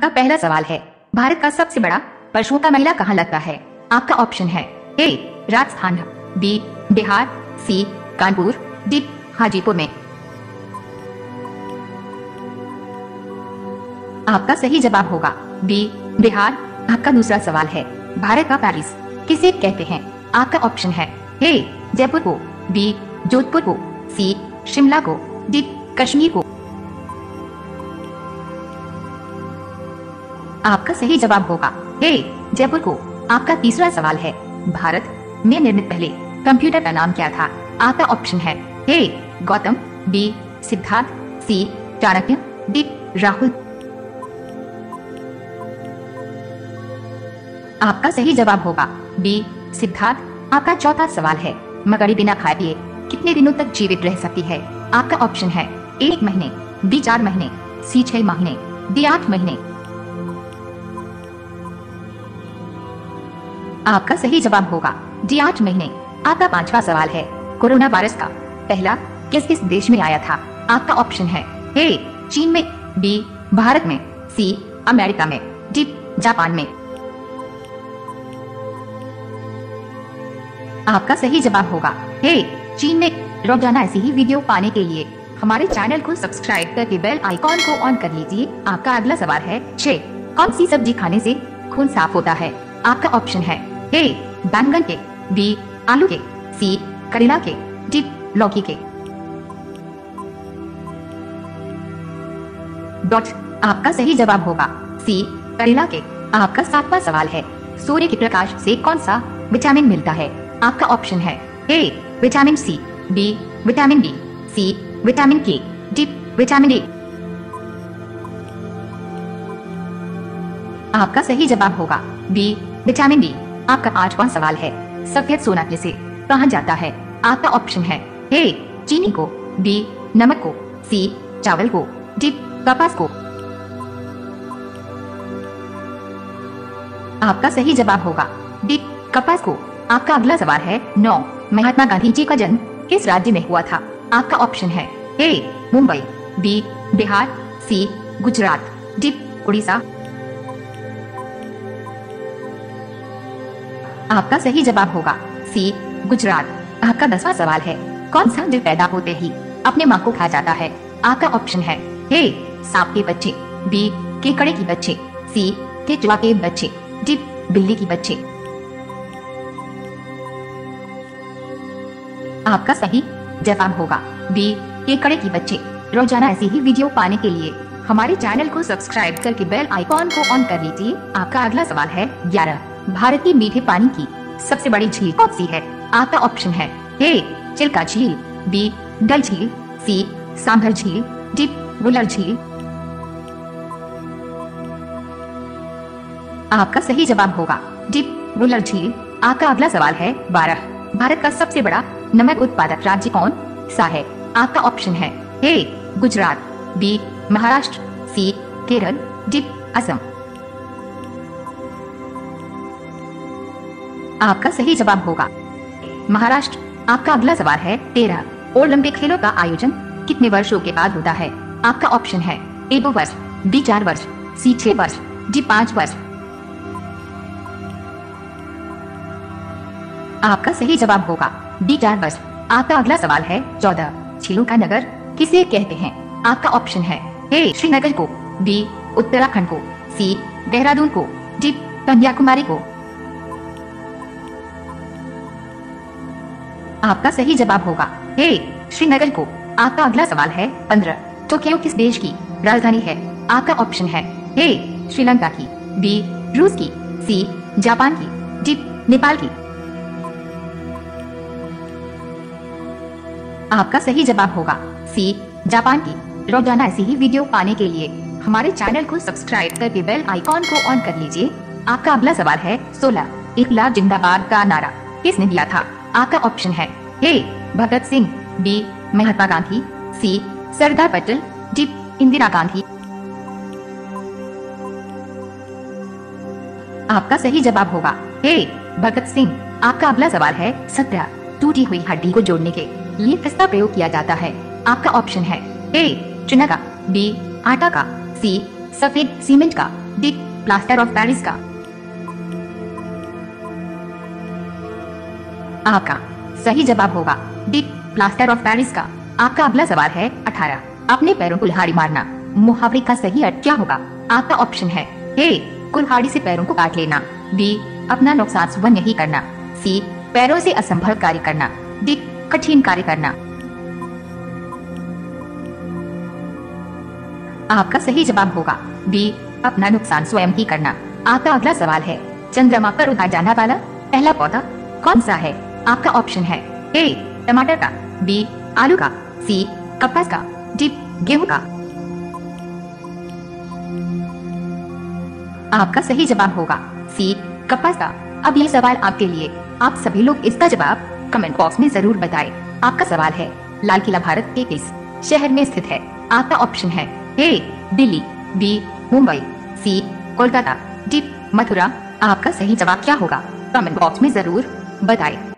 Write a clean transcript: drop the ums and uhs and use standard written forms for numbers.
आपका पहला सवाल है, भारत का सबसे बड़ा पशुओं का मेला कहाँ लगता है? आपका ऑप्शन है A Rajasthan, B Bihar, C Kanpur, D Hajipur में। आपका सही जवाब होगा बी बिहार। आपका दूसरा सवाल है, भारत का पेरिस किसे कहते हैं? आपका ऑप्शन है ए जयपुर को, बी जोधपुर को, सी शिमला को, डी कश्मीर को। आपका सही जवाब होगा ए जयपुर को। आपका तीसरा सवाल है, भारत में निर्मित पहले कंप्यूटर का नाम क्या था? आपका ऑप्शन है A Gautam, B Siddharth, C Chanakya, D Rahul. आपका सही जवाब होगा बी सिद्धार्थ। आपका चौथा सवाल है, मकड़ी बिना खाए पिए कितने दिनों तक जीवित रह सकती है? आपका ऑप्शन है 1 महीने, बी 4 महीने, सी 6 महीने, डी 8 महीने। आपका सही जवाब होगा डी 8 महीने। आपका पांचवा सवाल है, कोरोना वायरस का पहला किस किस देश में आया था? आपका ऑप्शन है ए चीन में, बी भारत में, सी अमेरिका में, डी जापान में। आपका सही जवाब होगा ए चीन में। रोजाना ऐसी ही वीडियो पाने के लिए हमारे चैनल को सब्सक्राइब करके बेल आइकॉन को ऑन कर लीजिए। आपका अगला सवाल है 6 कौन सी सब्जी खाने से खून साफ होता है? आपका ऑप्शन है ए बैंगन के, बी आलू के, सी करेला के, डी लौकी के। डॉट। आपका सही जवाब होगा सी करेला के। आपका 7वां सवाल है, सूर्य के प्रकाश से कौन सा विटामिन मिलता है? आपका ऑप्शन है A vitamin C, B vitamin D, C vitamin K, D vitamin A. आपका सही जवाब होगा बी विटामिन डी। आपका 8वां सवाल है, सफेद सोना किसे कहा जाता है? आपका ऑप्शन है ए चीनी को, बी नमक को, सी चावल को, डी कपास को। आपका सही जवाब होगा डी कपास को। आपका अगला सवाल है 9 महात्मा गांधी जी का जन्म किस राज्य में हुआ था? आपका ऑप्शन है A Mumbai, B Bihar, C Gujarat, D Orissa. आपका सही जवाब होगा सी गुजरात। आपका 10वां सवाल है, कौन सा जीव पैदा होते ही अपने मां को खा जाता है? आपका ऑप्शन है ए सांप के बच्चे, बी केकड़े के बच्चे, सी केचुआ के बच्चे, डी बिल्ली के बच्चे। आपका सही जवाब होगा बी केकड़े के बच्चे। रोजाना ऐसी ही वीडियो पाने के लिए हमारे चैनल को सब्सक्राइब करके बेल आइकॉन को ऑन कर लीजिए। आपका अगला सवाल है 11 भारत की मीठे पानी की सबसे बड़ी झील कौन सी है? आपका ऑप्शन है ए चिल्का झील, बी डल झील, सी सांभर झील, डी वुलर झील। आपका सही जवाब होगा डी वुलर झील। आपका अगला सवाल है 12 भारत का सबसे बड़ा नमक उत्पादक राज्य कौन सा है? आपका ऑप्शन है A Gujarat, B Maharashtra, C Kerala, D Assam. आपका सही जवाब होगा महाराष्ट्र। आपका अगला सवाल है 13 ओलंपिक खेलों का आयोजन कितने वर्षों के बाद होता है? आपका ऑप्शन है ए 2 वर्ष, बी 4 वर्ष, सी 6 वर्ष, डी 5 वर्ष। आपका सही जवाब होगा डी 4 वर्ष। आपका अगला सवाल है 14 झीलों का नगर किसे कहते हैं? आपका ऑप्शन है ए श्रीनगर को, बी उत्तराखंड को, सी देहरादून को, डी कन्याकुमारी को। आपका सही जवाब होगा ए श्रीनगर को। आपका अगला सवाल है 15 टोक्यो किस देश की राजधानी है? आपका ऑप्शन है ए श्रीलंका की, बी रूस की, सी जापान की, डी नेपाल की। आपका सही जवाब होगा सी जापान की। रोजाना ऐसी ही वीडियो पाने के लिए हमारे चैनल को सब्सक्राइब करके बेल आइकॉन को ऑन कर लीजिए। आपका अगला सवाल है 16 इकलाब जिंदाबाद का नारा किसने दिया था? आपका ऑप्शन है A Bhagat Singh, B Mahatma Gandhi, C Sardar Patel, D Indira Gandhi. आपका सही जवाब होगा ए भगत सिंह। आपका अगला सवाल है 17 टूटी हुई हड्डी को जोड़ने के लिए किसका प्रयोग किया जाता है? आपका ऑप्शन है ए चुना का, बी आटा का, सी सफेद सीमेंट का, डी प्लास्टर ऑफ पेरिस का। आपका सही जवाब होगा डी प्लास्टर ऑफ पेरिस का। आपका अगला सवाल है 18। अपने पैरों को कुल्हाड़ी मारना मुहावरे का सही अर्थ क्या होगा? आपका ऑप्शन है ए कुल्हाड़ी से पैरों को काट लेना, बी अपना नुकसान स्वयं नहीं करना, सी पैरों से असंभव कार्य करना, डी कठिन कार्य करना। आपका सही जवाब होगा बी अपना नुकसान स्वयं ही करना। आपका अगला सवाल है चंद्रमा पर उगाया जाने वाला पहला पौधा कौन सा है? आपका ऑप्शन है ए टमाटर का, बी आलू का, सी कपास का, डी गेहूं का। आपका सही जवाब होगा सी कपास का। अब यह सवाल आपके लिए, आप सभी लोग इसका जवाब कमेंट बॉक्स में जरूर बताएं। आपका सवाल है लाल किला भारत के किस शहर में स्थित है? आपका ऑप्शन है A Delhi, B Mumbai, C Kolkata, D Mathura. आपका सही जवाब क्या होगा? कमेंट बॉक्स में जरूर बताएं।